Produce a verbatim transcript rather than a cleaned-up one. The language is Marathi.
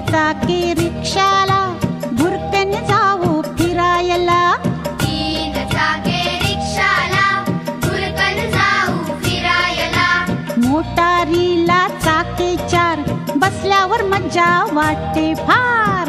चाकी रिक्षाला भुरकन जाऊ फिरायला. तीन चाके रिक्षाला भुरकन जाऊ फिरायला. मोटारीला चाके चार बसल्यावर मजा वाटते फार.